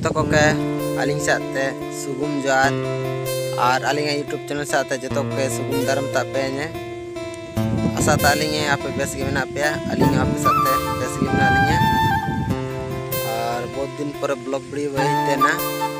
जो को के अलिंग साथे सुगुम जोहार और अलिंग यूट्यूब चैनल साथे जो के सुगुम दारम तापे ने आशा तालिंग आपे बेस गे मेना पे अलिंग आपे साथे बेस गे मेना लिंग और बहुत दिन पर ब्लॉग वीडियो बहिते ना